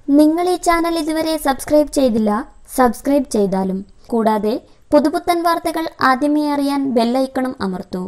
നിങ്ങൾ ഈ ചാനൽ ഇതുവരെ സബ്സ്ക്രൈബ് ചെയ്തില്ല, സബ്സ്ക്രൈബ് ചെയ്താലും. കൂടാതെ പുതുപുത്തൻ വാർത്തകൾ ആദ്യമേ അറിയാൻ ബെൽ ഐക്കണും അമർത്തൂ.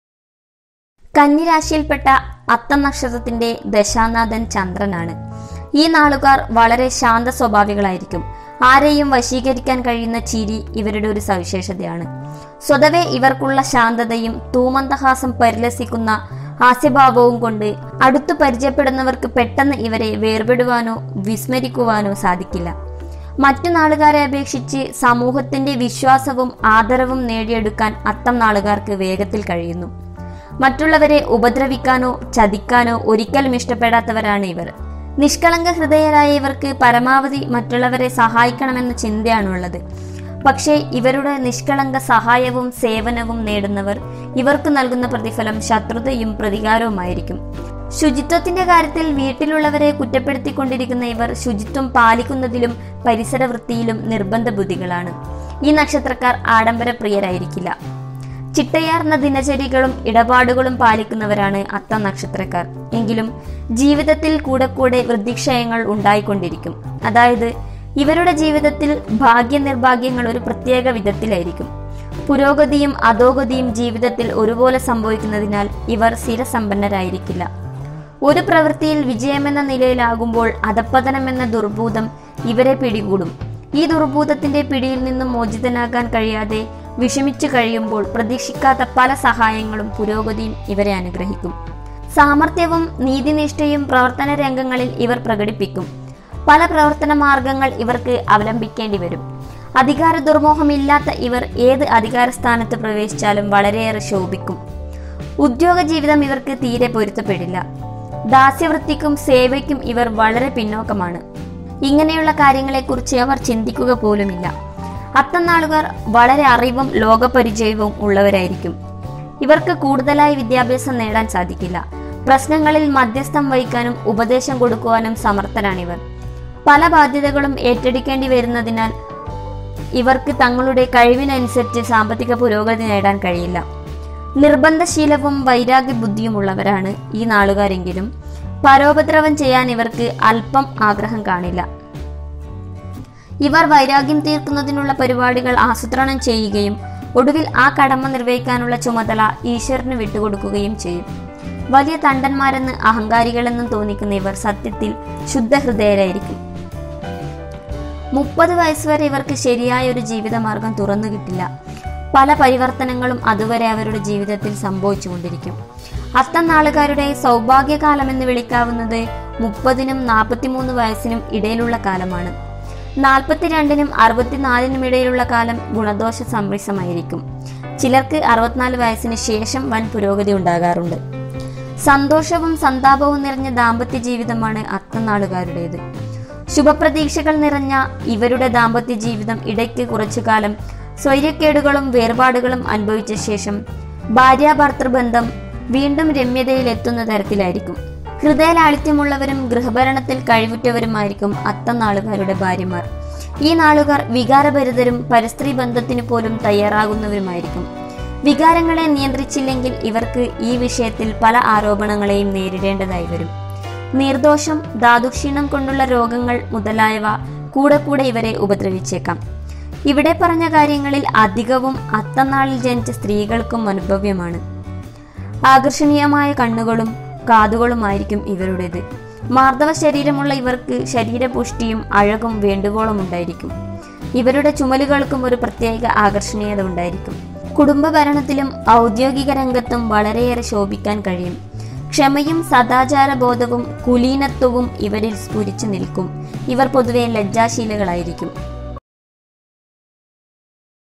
കന്നി രാശിയിൽപ്പെട്ട അത്തം നക്ഷത്രത്തിന്റെ ദശാനാഥൻ ചന്ദ്രനാണ്. ഈ നാളുകാർ വളരെ ശാന്ത സ്വഭാവികളായിരിക്കും. ആരെയും വശീകരിക്കാൻ കഴിയുന്ന ചിരി ഇവരുടെ ഒരു സവിശേഷതയാണ്. സ്വതവേ ഇവർക്കുള്ള ശാന്തതയും തൂമന്ദഹാസം പരിലസിക്കുന്ന ഹാസ്യഭാവവും കൊണ്ട് അടുത്തു പരിചയപ്പെടുന്നവർക്ക് പെട്ടെന്ന് ഇവരെ വേർപെടുവാനോ വിസ്മരിക്കുവാനോ സാധിക്കില്ല. മറ്റു നാളുകാരെ അപേക്ഷിച്ച് സമൂഹത്തിന്റെ വിശ്വാസവും ആദരവും നേടിയെടുക്കാൻ അത്തം നാളുകാർക്ക് വേഗത്തിൽ കഴിയുന്നു. മറ്റുള്ളവരെ ഉപദ്രവിക്കാനോ ചതിക്കാനോ ഒരിക്കലും ഇഷ്ടപ്പെടാത്തവരാണ് ഇവർ. നിഷ്കളങ്ക ഹൃദയരായ ഇവർക്ക് പരമാവധി മറ്റുള്ളവരെ സഹായിക്കണമെന്ന ചിന്തയാണുള്ളത്. പക്ഷേ ഇവരുടെ നിഷ്കളങ്ക സഹായവും സേവനവും നേടുന്നവർ ഇവർക്ക് നൽകുന്ന പ്രതിഫലം ശത്രുതയും പ്രതികാരവുമായിരിക്കും. ശുചിത്വത്തിന്റെ കാര്യത്തിൽ വീട്ടിലുള്ളവരെ കുറ്റപ്പെടുത്തിക്കൊണ്ടിരിക്കുന്ന ഇവർ ശുചിത്വം പാലിക്കുന്നതിലും പരിസര വൃത്തിയിലും നിർബന്ധ ബുദ്ധികളാണ്. ഈ നക്ഷത്രക്കാർ ആഡംബര പ്രിയരായിരിക്കില്ല. ചിട്ടയാർന്ന ദിനചര്യകളും ഇടപാടുകളും പാലിക്കുന്നവരാണ് അത്തം നക്ഷത്രക്കാർ. എങ്കിലും ജീവിതത്തിൽ കൂടെ കൂടെ വൃദ്ധിക്ഷയങ്ങൾ ഉണ്ടായിക്കൊണ്ടിരിക്കും. അതായത് ഇവരുടെ ജീവിതത്തിൽ ഭാഗ്യനിർഭാഗ്യങ്ങൾ ഒരു പ്രത്യേക വിധത്തിലായിരിക്കും. പുരോഗതിയും അധോഗതിയും ജീവിതത്തിൽ ഒരുപോലെ സംഭവിക്കുന്നതിനാൽ ഇവർ സ്ഥിരസമ്പന്നരായിരിക്കില്ല. ഒരു പ്രവൃത്തിയിൽ വിജയമെന്ന നിലയിലാകുമ്പോൾ അധപ്പതനമെന്ന ദുർഭൂതം ഇവരെ പിടികൂടും. ഈ ദുർഭൂതത്തിന്റെ പിടിയിൽ നിന്നും മോചിതനാകാൻ കഴിയാതെ വിഷമിച്ചു കഴിയുമ്പോൾ പ്രതീക്ഷിക്കാത്ത പല സഹായങ്ങളും പുരോഗതിയും ഇവരെ അനുഗ്രഹിക്കും. സാമർത്ഥ്യവും നീതിനിഷ്ഠയും പ്രവർത്തന രംഗങ്ങളിൽ ഇവർ പ്രകടിപ്പിക്കും. പല പ്രവർത്തന മാർഗങ്ങൾ ഇവർക്ക് അവലംബിക്കേണ്ടി വരും. അധികാര ദുർമോഹമില്ലാത്ത ഇവർ ഏത് അധികാര സ്ഥാനത്ത് പ്രവേശിച്ചാലും വളരെയേറെ ശോഭിക്കും. ഉദ്യോഗ ജീവിതം ഇവർക്ക് തീരെ പൊരുത്തപ്പെടില്ല. ദാസ്യവൃത്തിക്കും സേവയ്ക്കും ഇവർ വളരെ പിന്നോക്കമാണ്. ഇങ്ങനെയുള്ള കാര്യങ്ങളെക്കുറിച്ച് അവർ ചിന്തിക്കുക പോലുമില്ല. അത്തം നാളുകാർ വളരെ അറിവും ലോകപരിചയവും ഉള്ളവരായിരിക്കും. ഇവർക്ക് കൂടുതലായി വിദ്യാഭ്യാസം നേടാൻ സാധിക്കില്ല. പ്രശ്നങ്ങളിൽ മധ്യസ്ഥം വഹിക്കാനും ഉപദേശം കൊടുക്കുവാനും സമർത്ഥരാണിവർ. പല ബാധ്യതകളും ഏറ്റെടുക്കേണ്ടി വരുന്നതിനാൽ ഇവർക്ക് തങ്ങളുടെ കഴിവിനനുസരിച്ച് സാമ്പത്തിക പുരോഗതി നേടാൻ കഴിയില്ല. നിർബന്ധശീലവും വൈരാഗ്യ ബുദ്ധിയുമുള്ളവരാണ് ഈ നാളുകാരെങ്കിലും പരോപദ്രവം ചെയ്യാൻ ഇവർക്ക് അല്പം ആഗ്രഹം കാണില്ല. ഇവർ വൈരാഗ്യം തീർക്കുന്നതിനുള്ള പരിപാടികൾ ആസൂത്രണം ചെയ്യുകയും ഒടുവിൽ ആ കടമ നിർവഹിക്കാനുള്ള ചുമതല ഈശ്വരന് വിട്ടുകൊടുക്കുകയും ചെയ്യും. വലിയ തണ്ടന്മാരെന്ന് അഹങ്കാരികളെന്നും തോന്നിക്കുന്ന ഇവർ സത്യത്തിൽ ശുദ്ധഹൃദയരായിരിക്കും. 30 വയസ്സുവരെ ഇവർക്ക് ശരിയായ ഒരു ജീവിതമാർഗം തുറന്നു കിട്ടില്ല. പല പരിവർത്തനങ്ങളും അതുവരെ അവരുടെ ജീവിതത്തിൽ സംഭവിച്ചുകൊണ്ടിരിക്കും. അത്തം നാളുകാരുടെ സൗഭാഗ്യകാലമെന്ന് വിളിക്കാവുന്നത് 30നും 43 വയസ്സിനും ഇടയിലുള്ള കാലമാണ്. 42നും 64നും ഇടയിലുള്ള കാലം ഗുണദോഷ സമ്മിശ്രമായിരിക്കും. ചിലർക്ക് 64 വയസ്സിന് ശേഷം വൻ പുരോഗതി ഉണ്ടാകാറുണ്ട്. സന്തോഷവും സന്താപവും നിറഞ്ഞ ദാമ്പത്യ ജീവിതമാണ് അത്തം നാളുകാരുടേത്. ശുഭപ്രതീക്ഷകൾ നിറഞ്ഞ ഇവരുടെ ദാമ്പത്യ ജീവിതം ഇടയ്ക്ക് കുറച്ചു കാലം സ്വൈര്യക്കേടുകളും വേർപാടുകളും അനുഭവിച്ച ശേഷം ഭാര്യാഭർത്തൃബന്ധം വീണ്ടും രമ്യതയിലെത്തുന്ന തരത്തിലായിരിക്കും. ഹൃദയലാളിത്യമുള്ളവരും ഗൃഹഭരണത്തിൽ കഴിവുറ്റവരുമായിരിക്കും അത്തം നാളുകാരുടെ ഭാര്യമാർ. ഈ നാളുകാർ വികാരഭരിതരും പരസ്ത്രീ ബന്ധത്തിന് പോലും തയ്യാറാകുന്നവരുമായിരിക്കും. വികാരങ്ങളെ നിയന്ത്രിച്ചില്ലെങ്കിൽ ഇവർക്ക് ഈ വിഷയത്തിൽ പല ആരോപണങ്ങളെയും നേരിടേണ്ടതായി വരും. നിർദോഷം, ധാതുക്ഷീണം കൊണ്ടുള്ള രോഗങ്ങൾ മുതലായവ കൂടെ കൂടെ ഇവരെ ഉപദ്രവിച്ചേക്കാം. ഇവിടെ പറഞ്ഞ കാര്യങ്ങളിൽ അധികവും അത്തം നാളിൽ ജനിച്ച സ്ത്രീകൾക്കും അനുഭവ്യമാണ്. ആകർഷണീയമായ കണ്ണുകളും കാതുകളുമായിരിക്കും ഇവരുടേത്. മാർദ്ദവ ശരീരമുള്ള ഇവർക്ക് ശരീരപുഷ്ടിയും അഴകും വേണ്ടുവോളം ഉണ്ടായിരിക്കും. ഇവരുടെ ചുമലുകൾക്കും ഒരു പ്രത്യേക ആകർഷണീയത ഉണ്ടായിരിക്കും. കുടുംബ ഭരണത്തിലും ഔദ്യോഗിക രംഗത്തും വളരെയേറെ ശോഭിക്കാൻ കഴിയും. ക്ഷമയും സദാചാരബോധവും കുലീനത്വവും ഇവരിൽ സ്ഫുരിച്ചു നിൽക്കും. ഇവർ പൊതുവെ ലജ്ജാശീലകളായിരിക്കും.